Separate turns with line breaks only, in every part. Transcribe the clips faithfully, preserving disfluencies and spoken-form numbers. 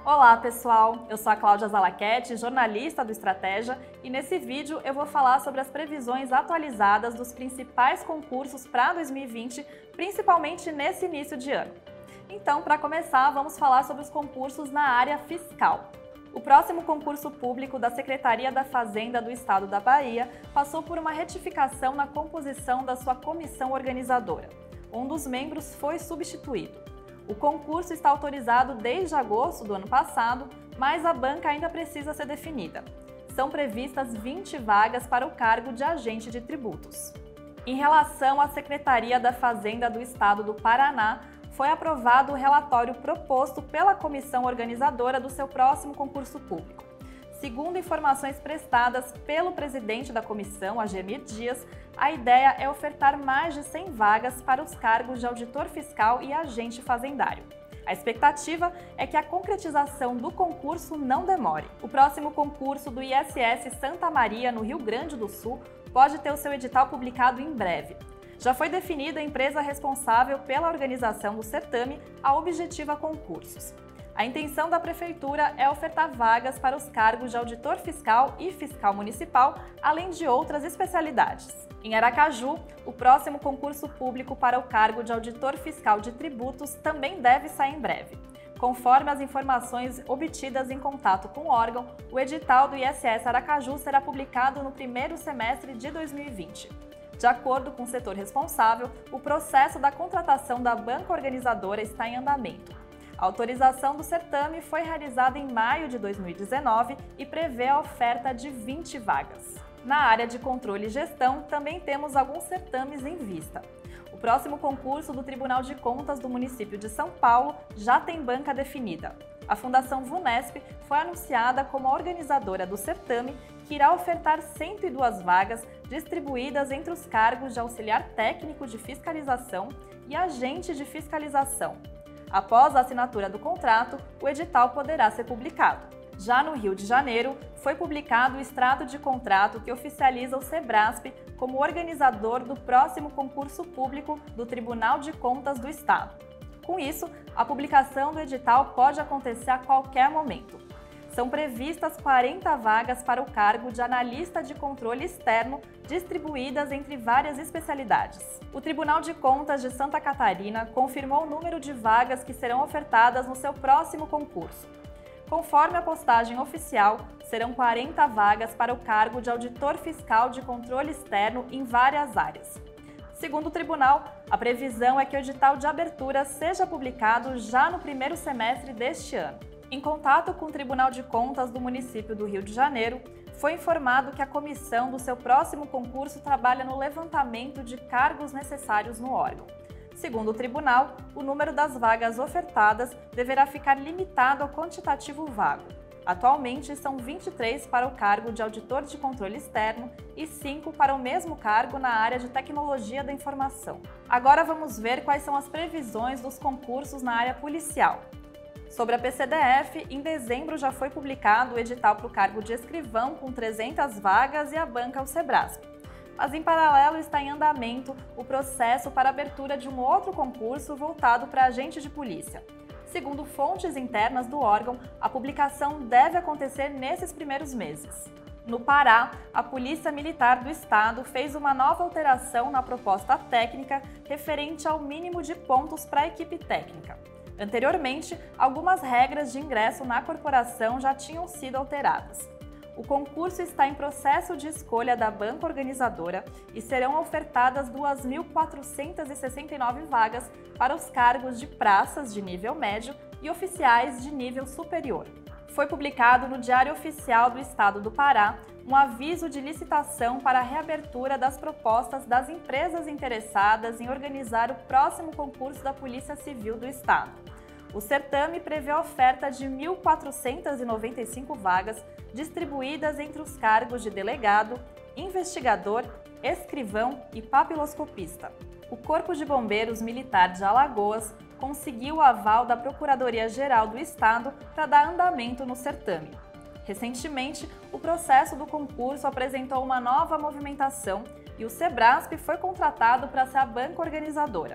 Olá pessoal, eu sou a Cláudia Zalachetti, jornalista do Estratégia, e nesse vídeo eu vou falar sobre as previsões atualizadas dos principais concursos para dois mil e vinte, principalmente nesse início de ano. Então, para começar, vamos falar sobre os concursos na área fiscal. O próximo concurso público da Secretaria da Fazenda do Estado da Bahia passou por uma retificação na composição da sua comissão organizadora. Um dos membros foi substituído. O concurso está autorizado desde agosto do ano passado, mas a banca ainda precisa ser definida. São previstas vinte vagas para o cargo de agente de tributos. Em relação à Secretaria da Fazenda do Estado do Paraná, foi aprovado o relatório proposto pela comissão organizadora do seu próximo concurso público. Segundo informações prestadas pelo presidente da comissão, Agemir Dias, a ideia é ofertar mais de cem vagas para os cargos de auditor fiscal e agente fazendário. A expectativa é que a concretização do concurso não demore. O próximo concurso do I S S Santa Maria, no Rio Grande do Sul, pode ter o seu edital publicado em breve. Já foi definida a empresa responsável pela organização do certame, a Objetiva Concursos. A intenção da Prefeitura é ofertar vagas para os cargos de auditor fiscal e fiscal municipal, além de outras especialidades. Em Aracaju, o próximo concurso público para o cargo de auditor fiscal de tributos também deve sair em breve. Conforme as informações obtidas em contato com o órgão, o edital do I S S Aracaju será publicado no primeiro semestre de dois mil e vinte. De acordo com o setor responsável, o processo da contratação da banca organizadora está em andamento. A autorização do certame foi realizada em maio de dois mil e dezenove e prevê a oferta de vinte vagas. Na área de controle e gestão, também temos alguns certames em vista. O próximo concurso do Tribunal de Contas do município de São Paulo já tem banca definida. A Fundação VUNESP foi anunciada como a organizadora do certame, que irá ofertar cento e duas vagas distribuídas entre os cargos de auxiliar técnico de fiscalização e agente de fiscalização. Após a assinatura do contrato, o edital poderá ser publicado. Já no Rio de Janeiro, foi publicado o extrato de contrato que oficializa o SEBRASP como organizador do próximo concurso público do Tribunal de Contas do Estado. Com isso, a publicação do edital pode acontecer a qualquer momento. São previstas quarenta vagas para o cargo de analista de controle externo, distribuídas entre várias especialidades. O Tribunal de Contas de Santa Catarina confirmou o número de vagas que serão ofertadas no seu próximo concurso. Conforme a postagem oficial, serão quarenta vagas para o cargo de auditor fiscal de controle externo em várias áreas. Segundo o tribunal, a previsão é que o edital de abertura seja publicado já no primeiro semestre deste ano. Em contato com o Tribunal de Contas do município do Rio de Janeiro, foi informado que a comissão do seu próximo concurso trabalha no levantamento de cargos necessários no órgão. Segundo o tribunal, o número das vagas ofertadas deverá ficar limitado ao quantitativo vago. Atualmente, são vinte e três para o cargo de auditor de controle externo e cinco para o mesmo cargo na área de tecnologia da informação. Agora vamos ver quais são as previsões dos concursos na área policial. Sobre a P C D F, em dezembro já foi publicado o edital para o cargo de escrivão com trezentas vagas e a banca o SEBRASP. Mas em paralelo está em andamento o processo para a abertura de um outro concurso voltado para agente de polícia. Segundo fontes internas do órgão, a publicação deve acontecer nesses primeiros meses. No Pará, a Polícia Militar do Estado fez uma nova alteração na proposta técnica referente ao mínimo de pontos para a equipe técnica. Anteriormente, algumas regras de ingresso na corporação já tinham sido alteradas. O concurso está em processo de escolha da banca organizadora e serão ofertadas duas mil quatrocentas e sessenta e nove vagas para os cargos de praças de nível médio e oficiais de nível superior. Foi publicado no Diário Oficial do Estado do Pará um aviso de licitação para a reabertura das propostas das empresas interessadas em organizar o próximo concurso da Polícia Civil do Estado. O certame prevê a oferta de mil quatrocentas e noventa e cinco vagas distribuídas entre os cargos de delegado, investigador, escrivão e papiloscopista. O Corpo de Bombeiros Militar de Alagoas conseguiu o aval da Procuradoria-Geral do Estado para dar andamento no certame. Recentemente, o processo do concurso apresentou uma nova movimentação e o SEBRASP foi contratado para ser a banca organizadora.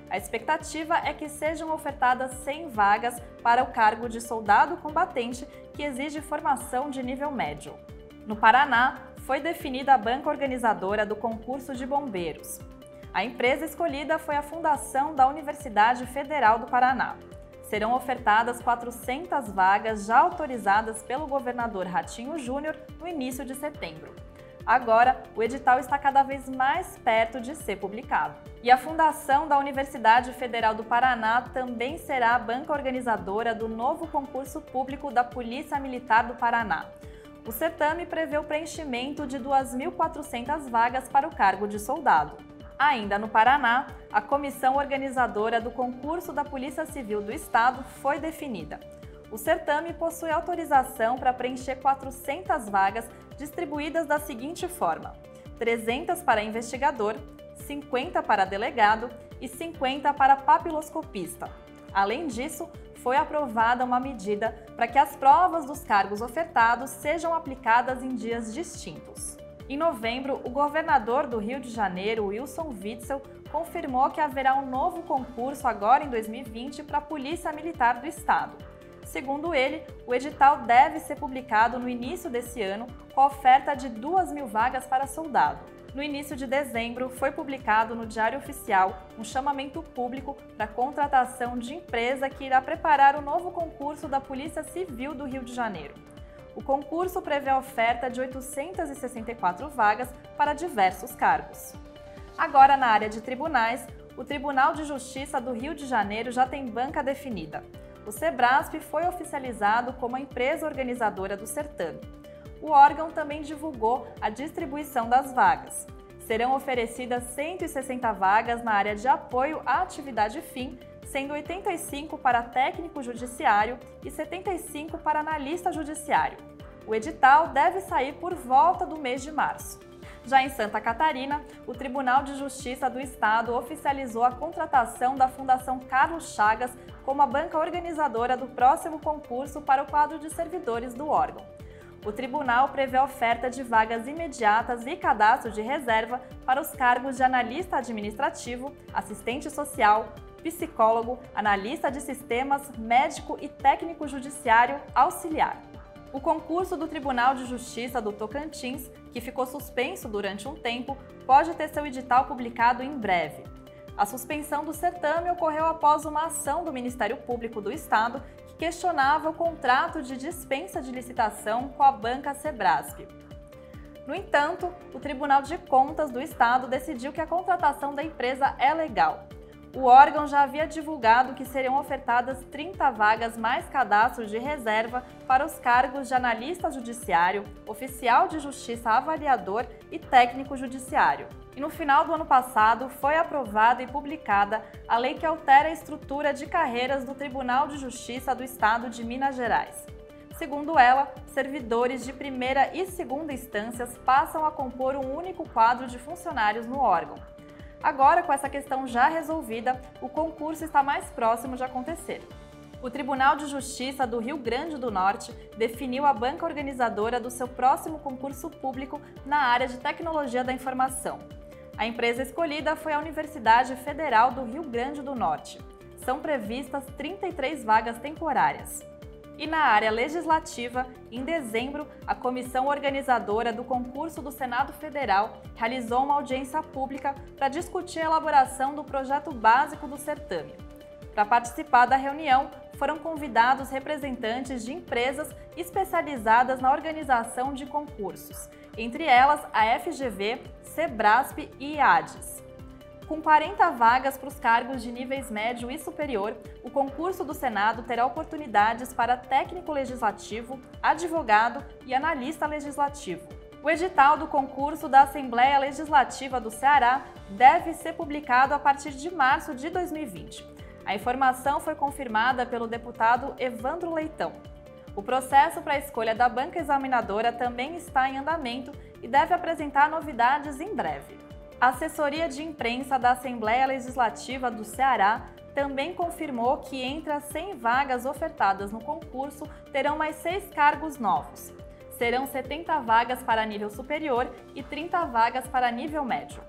A expectativa é que sejam ofertadas cem vagas para o cargo de soldado combatente, que exige formação de nível médio. No Paraná, foi definida a banca organizadora do concurso de bombeiros. A empresa escolhida foi a Fundação da Universidade Federal do Paraná. Serão ofertadas quatrocentas vagas já autorizadas pelo governador Ratinho Júnior no início de setembro. Agora, o edital está cada vez mais perto de ser publicado. E a Fundação da Universidade Federal do Paraná também será a banca organizadora do novo concurso público da Polícia Militar do Paraná. O certame prevê o preenchimento de duas mil e quatrocentas vagas para o cargo de soldado. Ainda no Paraná, a comissão organizadora do concurso da Polícia Civil do Estado foi definida. O certame possui autorização para preencher quatrocentas vagas distribuídas da seguinte forma: trezentas para investigador, cinquenta para delegado e cinquenta para papiloscopista. Além disso, foi aprovada uma medida para que as provas dos cargos ofertados sejam aplicadas em dias distintos. Em novembro, o governador do Rio de Janeiro, Wilson Witzel, confirmou que haverá um novo concurso agora em dois mil e vinte para a Polícia Militar do Estado. Segundo ele, o edital deve ser publicado no início desse ano, com a oferta de duas mil vagas para soldado. No início de dezembro, foi publicado no Diário Oficial um chamamento público para contratação de empresa que irá preparar o novo concurso da Polícia Civil do Rio de Janeiro. O concurso prevê a oferta de oitocentas e sessenta e quatro vagas para diversos cargos. Agora, na área de tribunais, o Tribunal de Justiça do Rio de Janeiro já tem banca definida. O Sebrasp foi oficializado como a empresa organizadora do certame. O órgão também divulgou a distribuição das vagas. Serão oferecidas cento e sessenta vagas na área de apoio à atividade fim, sendo oitenta e cinco para técnico judiciário e setenta e cinco para analista judiciário. O edital deve sair por volta do mês de março. Já em Santa Catarina, o Tribunal de Justiça do Estado oficializou a contratação da Fundação Carlos Chagas como a banca organizadora do próximo concurso para o quadro de servidores do órgão. O tribunal prevê a oferta de vagas imediatas e cadastro de reserva para os cargos de analista administrativo, assistente social, psicólogo, analista de sistemas, médico e técnico judiciário auxiliar. O concurso do Tribunal de Justiça do Tocantins, que ficou suspenso durante um tempo, pode ter seu edital publicado em breve. A suspensão do certame ocorreu após uma ação do Ministério Público do Estado que questionava o contrato de dispensa de licitação com a banca Sebrasp. No entanto, o Tribunal de Contas do Estado decidiu que a contratação da empresa é legal. O órgão já havia divulgado que seriam ofertadas trinta vagas mais cadastro de reserva para os cargos de analista judiciário, oficial de justiça avaliador e técnico judiciário. E no final do ano passado foi aprovada e publicada a lei que altera a estrutura de carreiras do Tribunal de Justiça do Estado de Minas Gerais. Segundo ela, servidores de primeira e segunda instâncias passam a compor um único quadro de funcionários no órgão. Agora, com essa questão já resolvida, o concurso está mais próximo de acontecer. O Tribunal de Justiça do Rio Grande do Norte definiu a banca organizadora do seu próximo concurso público na área de tecnologia da informação. A empresa escolhida foi a Universidade Federal do Rio Grande do Norte. São previstas trinta e três vagas temporárias. E na área legislativa, em dezembro, a comissão organizadora do concurso do Senado Federal realizou uma audiência pública para discutir a elaboração do projeto básico do certame. Para participar da reunião, foram convidados representantes de empresas especializadas na organização de concursos, entre elas a F G V, Sebrasp e IADES. Com quarenta vagas para os cargos de níveis médio e superior, o concurso do Senado terá oportunidades para técnico legislativo, advogado e analista legislativo. O edital do concurso da Assembleia Legislativa do Ceará deve ser publicado a partir de março de dois mil e vinte. A informação foi confirmada pelo deputado Evandro Leitão. O processo para a escolha da banca examinadora também está em andamento e deve apresentar novidades em breve. A assessoria de imprensa da Assembleia Legislativa do Ceará também confirmou que entre as cem vagas ofertadas no concurso terão mais seis cargos novos. Serão setenta vagas para nível superior e trinta vagas para nível médio.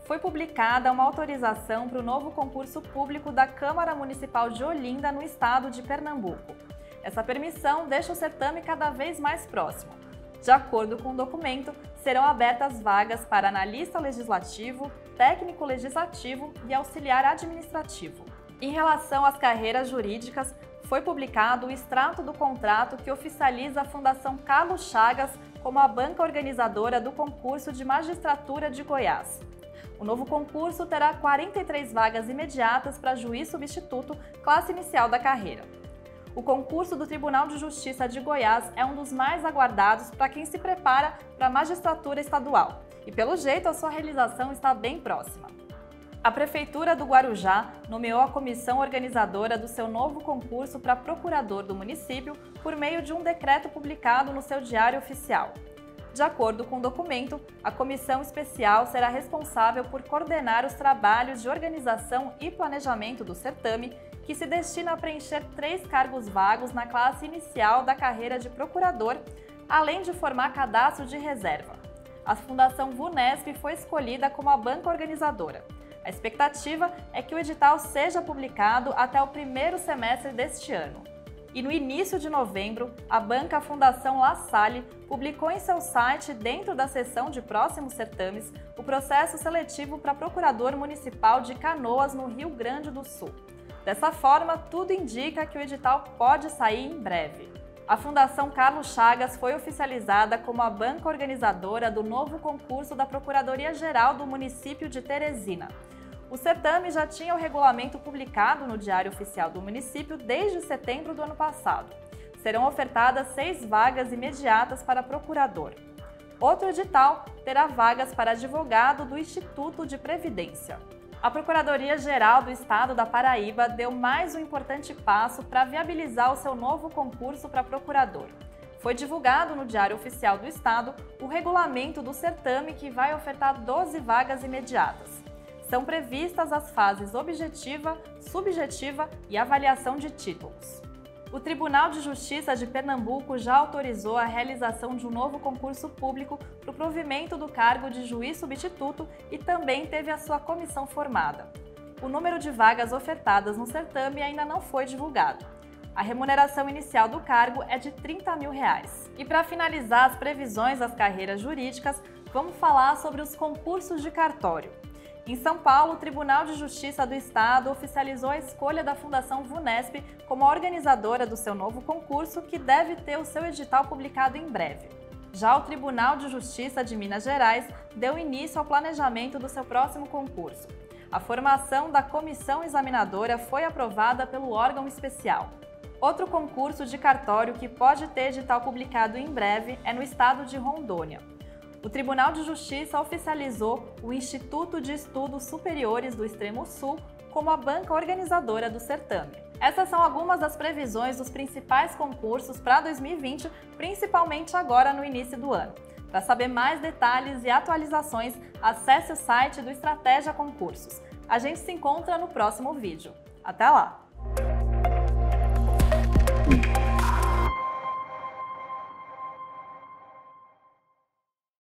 foi publicada uma autorização para o novo concurso público da Câmara Municipal de Olinda, no estado de Pernambuco. Essa permissão deixa o certame cada vez mais próximo. De acordo com o documento, serão abertas vagas para analista legislativo, técnico legislativo e auxiliar administrativo. Em relação às carreiras jurídicas, foi publicado o extrato do contrato que oficializa a Fundação Carlos Chagas como a banca organizadora do concurso de magistratura de Goiás. O novo concurso terá quarenta e três vagas imediatas para juiz substituto, classe inicial da carreira. O concurso do Tribunal de Justiça de Goiás é um dos mais aguardados para quem se prepara para a magistratura estadual. E, pelo jeito, a sua realização está bem próxima. A Prefeitura do Guarujá nomeou a comissão organizadora do seu novo concurso para procurador do município por meio de um decreto publicado no seu Diário Oficial. De acordo com o documento, a comissão especial será responsável por coordenar os trabalhos de organização e planejamento do certame, que se destina a preencher três cargos vagos na classe inicial da carreira de procurador, além de formar cadastro de reserva. A Fundação VUNESP foi escolhida como a banca organizadora. A expectativa é que o edital seja publicado até o primeiro semestre deste ano. E no início de novembro, a banca Fundação La Salle publicou em seu site, dentro da seção de próximos certames, o processo seletivo para procurador municipal de Canoas, no Rio Grande do Sul. Dessa forma, tudo indica que o edital pode sair em breve. A Fundação Carlos Chagas foi oficializada como a banca organizadora do novo concurso da Procuradoria-Geral do município de Teresina. O certame já tinha o regulamento publicado no Diário Oficial do município desde setembro do ano passado. Serão ofertadas seis vagas imediatas para procurador. Outro edital terá vagas para advogado do Instituto de Previdência. A Procuradoria-Geral do Estado da Paraíba deu mais um importante passo para viabilizar o seu novo concurso para procurador. Foi divulgado no Diário Oficial do Estado o regulamento do certame, que vai ofertar doze vagas imediatas. São previstas as fases objetiva, subjetiva e avaliação de títulos. O Tribunal de Justiça de Pernambuco já autorizou a realização de um novo concurso público para o provimento do cargo de juiz substituto e também teve a sua comissão formada. O número de vagas ofertadas no certame ainda não foi divulgado. A remuneração inicial do cargo é de trinta mil reais. E para finalizar as previsões das carreiras jurídicas, vamos falar sobre os concursos de cartório. Em São Paulo, o Tribunal de Justiça do Estado oficializou a escolha da Fundação VUNESP como a organizadora do seu novo concurso, que deve ter o seu edital publicado em breve. Já o Tribunal de Justiça de Minas Gerais deu início ao planejamento do seu próximo concurso. A formação da comissão examinadora foi aprovada pelo órgão especial. Outro concurso de cartório que pode ter edital publicado em breve é no estado de Rondônia. O Tribunal de Justiça oficializou o Instituto de Estudos Superiores do Extremo Sul como a banca organizadora do certame. Essas são algumas das previsões dos principais concursos para dois mil e vinte, principalmente agora no início do ano. Para saber mais detalhes e atualizações, acesse o site do Estratégia Concursos. A gente se encontra no próximo vídeo. Até lá!